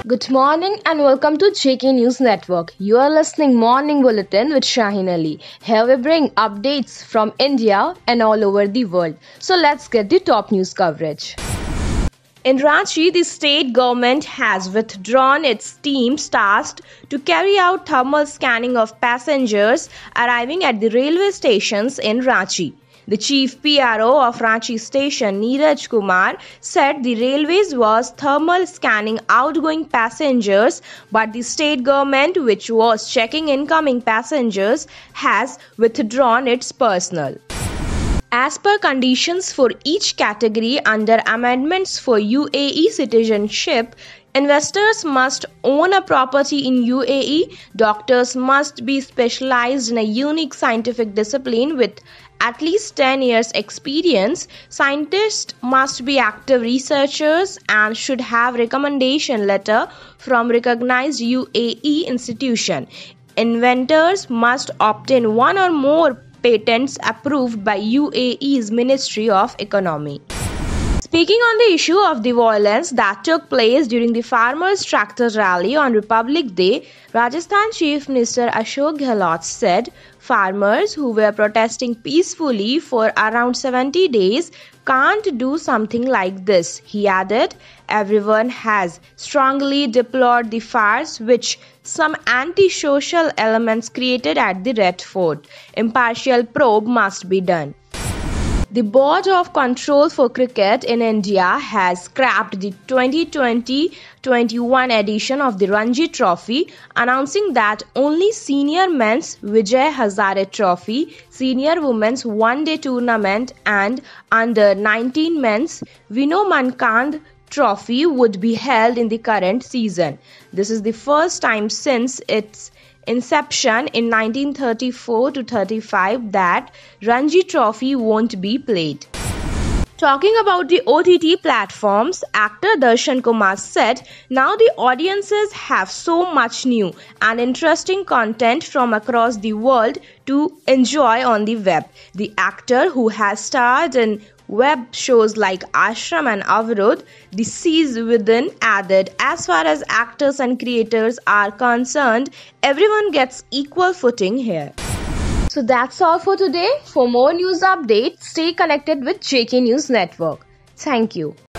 Good morning and welcome to JK News Network. You are listening Morning Bulletin with Shaheen Ali. Here we bring updates from India and all over the world. So let's get the top news coverage. In Ranchi, the state government has withdrawn its teams tasked to carry out thermal scanning of passengers arriving at the railway stations in Ranchi. The chief PRO of Ranchi station, Neeraj Kumar, said the railways was thermal scanning outgoing passengers, but the state government, which was checking incoming passengers, has withdrawn its personnel. As per conditions for each category under amendments for UAE citizenship, investors must own a property in UAE, doctors must be specialized in a unique scientific discipline with at least 10 years experience, scientists must be active researchers and should have recommendation letter from recognized UAE institution. Inventors must obtain one or more patents approved by UAE's Ministry of Economy. Speaking on the issue of the violence that took place during the Farmers' Tractor Rally on Republic Day, Rajasthan Chief Minister Ashok Gehlot said farmers who were protesting peacefully for around 70 days can't do something like this. He added, everyone has strongly deplored the farce which some anti-social elements created at the Red Fort. Impartial probe must be done. The Board of Control for Cricket in India has scrapped the 2020-21 edition of the Ranji Trophy, announcing that only senior men's Vijay Hazare Trophy, senior women's one-day tournament and under 19 men's Vino Mankand Trophy would be held in the current season. This is the first time since its inception in 1934 to 35 that Ranji Trophy won't be played. Talking about the OTT platforms, actor Darshan Kumar said, now the audiences have so much new and interesting content from across the world to enjoy on the web. The actor, who has starred in web shows like Ashram and Avarod, The Seas Within, added, as far as actors and creators are concerned, everyone gets equal footing here. So that's all for today. For more news updates, stay connected with JK News Network. Thank you.